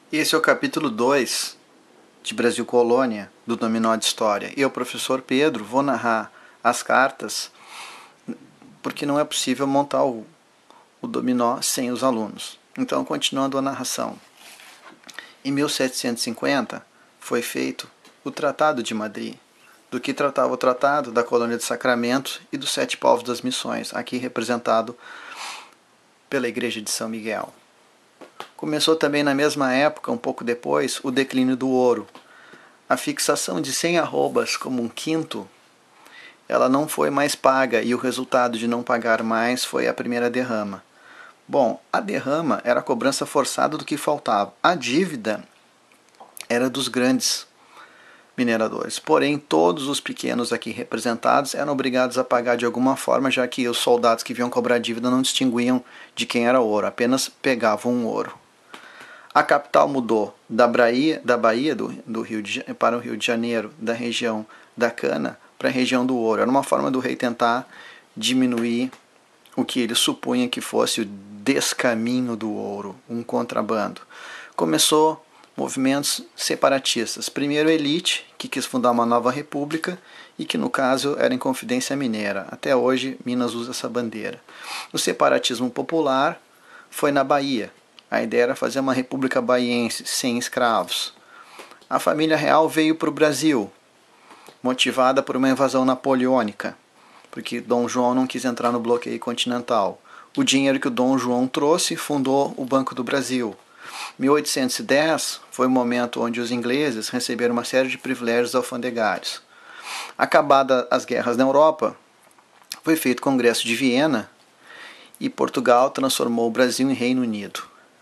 Esse é o capítulo 2 de Brasil Colônia, do Dominó de História. Eu, professor Pedro, vou narrar as cartas, porque não é possível montar o dominó sem os alunos. Então, continuando a narração. Em 1750, foi feito o Tratado de Madrid. Do que tratava o tratado? Da colônia de Sacramento e dos 7 povos das missões, aqui representado pela Igreja de São Miguel. Começou também na mesma época, um pouco depois, o declínio do ouro. A fixação de 100 arrobas como um quinto, ela não foi mais paga, e o resultado de não pagar mais foi a primeira derrama. Bom, a derrama era a cobrança forçada do que faltava. A dívida era dos grandes mineradores. Porém, todos os pequenos aqui representados eram obrigados a pagar de alguma forma, já que os soldados que vinham cobrar dívida não distinguiam de quem era ouro, apenas pegavam o ouro. A capital mudou da Bahia do Rio para o Rio de Janeiro, da região da cana para a região do ouro. Era uma forma do rei tentar diminuir o que ele supunha que fosse o descaminho do ouro, um contrabando. Começou movimentos separatistas. Primeiro a elite, que quis fundar uma nova república e que no caso era Inconfidência Mineira. Até hoje Minas usa essa bandeira. O separatismo popular foi na Bahia. A ideia era fazer uma república baiense, sem escravos. A família real veio para o Brasil, motivada por uma invasão napoleônica, porque Dom João não quis entrar no bloqueio continental. O dinheiro que o Dom João trouxe fundou o Banco do Brasil. 1810 foi o momento onde os ingleses receberam uma série de privilégios alfandegários. Acabadas as guerras na Europa, foi feito o Congresso de Viena e Portugal transformou o Brasil em Reino Unido.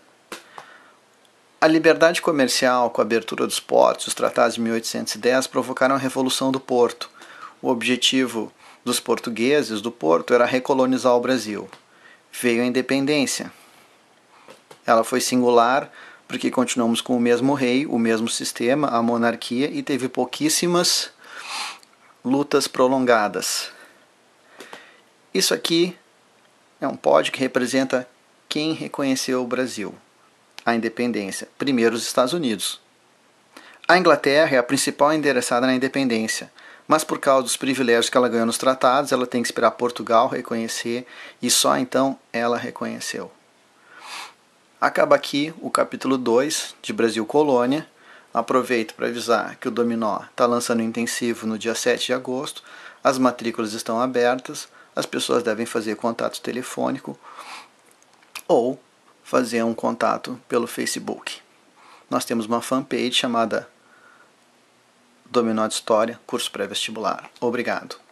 A liberdade comercial com a abertura dos portos, os tratados de 1810, provocaram a Revolução do Porto. O objetivo dos portugueses do Porto era recolonizar o Brasil. Veio a independência. Ela foi singular porque continuamos com o mesmo rei, o mesmo sistema, a monarquia, e teve pouquíssimas lutas prolongadas. Isso aqui é um pódio que representa quem reconheceu o Brasil, a independência. Primeiro, os Estados Unidos. A Inglaterra é a principal interessada na independência, mas por causa dos privilégios que ela ganhou nos tratados, ela tem que esperar Portugal reconhecer, e só então ela reconheceu. Acaba aqui o capítulo 2 de Brasil Colônia. Aproveito para avisar que o Dominó está lançando intensivo no dia 7 de agosto. As matrículas estão abertas. As pessoas devem fazer contato telefônico ou fazer um contato pelo Facebook. Nós temos uma fanpage chamada Dominó de História, curso pré-vestibular. Obrigado.